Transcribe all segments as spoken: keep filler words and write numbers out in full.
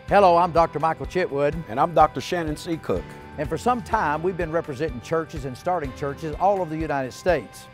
Hello, I'm Doctor Michael Chitwood. And I'm Doctor Shannon C. Cook. And for some time, we've been representing churches and starting churches all over the United States.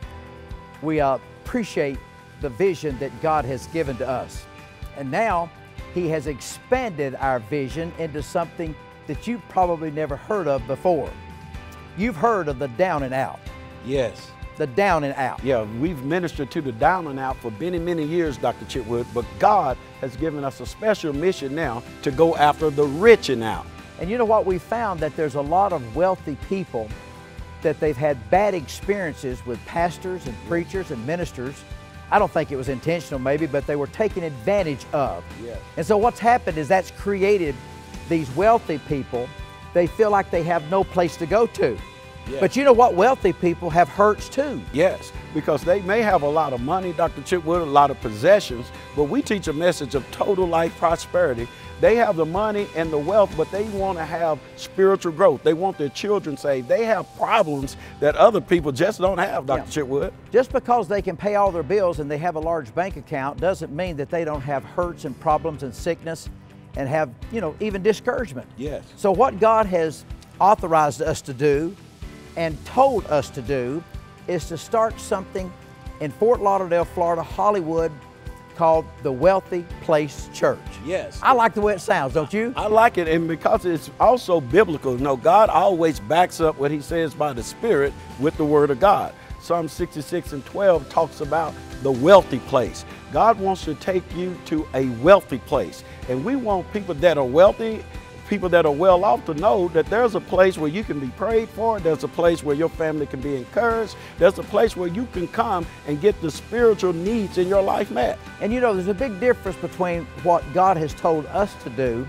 We uh, appreciate the vision that God has given to us. And now, He has expanded our vision into something that you've probably never heard of before. You've heard of the down and out. Yes. The down and out. Yeah, we've ministered to the down and out for many, many years, Doctor Chitwood, but God has given us a special mission now to go after the rich and out. And you know what? We found that there's a lot of wealthy people that they've had bad experiences with pastors and preachers and ministers. I don't think it was intentional maybe, but they were taken advantage of. Yes. And so what's happened is that's created these wealthy people. They feel like they have no place to go to. Yes. But you know what? Wealthy people have hurts too. Yes, because they may have a lot of money, Doctor Chitwood, a lot of possessions, but we teach a message of total life prosperity. They have the money and the wealth, but they want to have spiritual growth. They want their children saved. They have problems that other people just don't have, Doctor Yeah. Chitwood. Just because they can pay all their bills and they have a large bank account doesn't mean that they don't have hurts and problems and sickness and have, you know, even discouragement. Yes. So what God has authorized us to do and told us to do is to start something in Fort Lauderdale, Florida, Hollywood, called the Wealthy Place Church. Yes. I like the way it sounds, don't you? I like it, and because it's also biblical. You know, God always backs up what He says by the Spirit with the Word of God. Psalm sixty-six and twelve talks about the wealthy place. God wants to take you to a wealthy place, and we want people that are wealthy, people that are well off, to know that there's a place where you can be prayed for, there's a place where your family can be encouraged, there's a place where you can come and get the spiritual needs in your life met. And you know, there's a big difference between what God has told us to do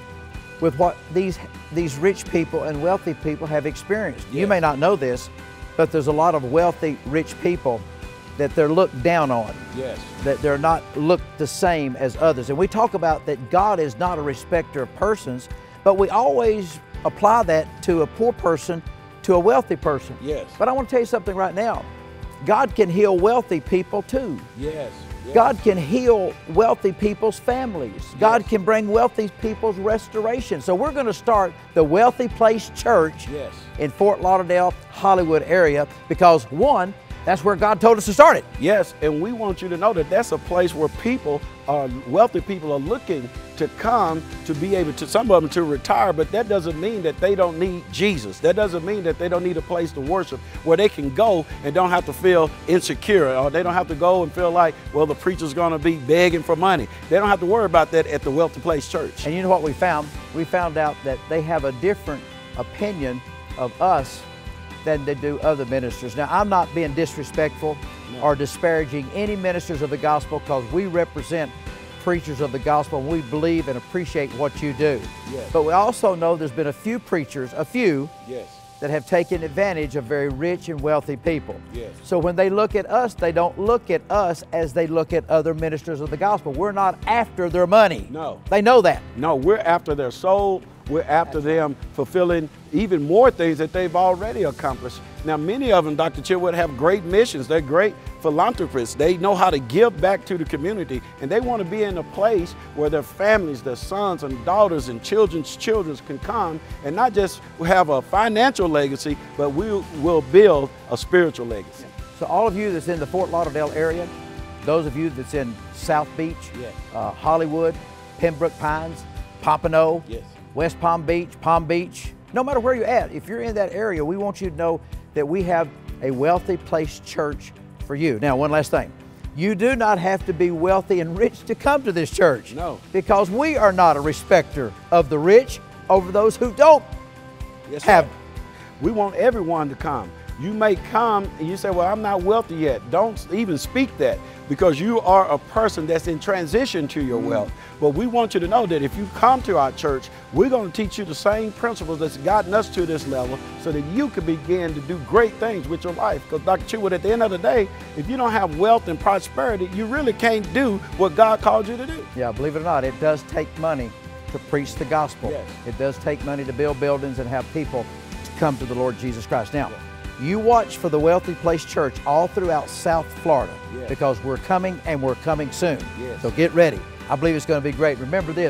with what these, these rich people and wealthy people have experienced. Yes. You may not know this, but there's a lot of wealthy, rich people that they're looked down on. Yes. That they're not looked the same as others. And we talk about that God is not a respecter of persons, but we always apply that to a poor person, to a wealthy person. Yes. But I want to tell you something right now. God can heal wealthy people too. Yes. Yes. God can heal wealthy people's families. Yes. God can bring wealthy people's restoration. So we're going to start the Wealthy Place Church Yes. in Fort Lauderdale, Hollywood area, because one, that's where God told us to start it. Yes, and we want you to know that that's a place where people, are, wealthy people are looking to come to be able to, some of them to retire, but that doesn't mean that they don't need Jesus. That doesn't mean that they don't need a place to worship where they can go and don't have to feel insecure, or they don't have to go and feel like, well, the preacher's gonna be begging for money. They don't have to worry about that at the Wealthy Place Church. And you know what we found? We found out that they have a different opinion of us than they do other ministers. Now, I'm not being disrespectful No. or disparaging any ministers of the gospel, because we represent preachers of the gospel and we believe and appreciate what you do. Yes. But we also know there's been a few preachers, a few, Yes. that have taken advantage of very rich and wealthy people. Yes. So when they look at us, they don't look at us as they look at other ministers of the gospel. We're not after their money. No. They know that. No, we're after their soul. We're after them fulfilling even more things that they've already accomplished. Now, many of them, Doctor Chitwood, have great missions. They're great philanthropists. They know how to give back to the community, and they want to be in a place where their families, their sons and daughters and children's children can come and not just have a financial legacy, but we will build a spiritual legacy. So all of you that's in the Fort Lauderdale area, those of you that's in South Beach, Yes. uh, Hollywood, Pembroke Pines, Pompano, Yes. West Palm Beach, Palm Beach, no matter where you're at, if you're in that area, we want you to know that we have a Wealthy Place Church for you. Now, one last thing. You do not have to be wealthy and rich to come to this church. No. Because we are not a respecter of the rich over those who don't Yes, have. sir. We want everyone to come. You may come and you say, well, I'm not wealthy yet. Don't even speak that, because you are a person that's in transition to your wealth. But we want you to know that if you come to our church, we're going to teach you the same principles that's gotten us to this level so that you can begin to do great things with your life. Because Doctor Chitwood, at the end of the day, if you don't have wealth and prosperity, you really can't do what God called you to do. Yeah, believe it or not, it does take money to preach the gospel. Yes. It does take money to build buildings and have people to come to the Lord Jesus Christ. Now, you watch for the Wealthy Place Church all throughout South Florida, Yes. because we're coming and we're coming soon. Yes. So get ready. I believe it's going to be great. Remember this,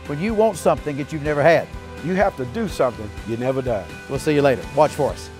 when you want something that you've never had. You have to do something you never done. We'll see you later. Watch for us.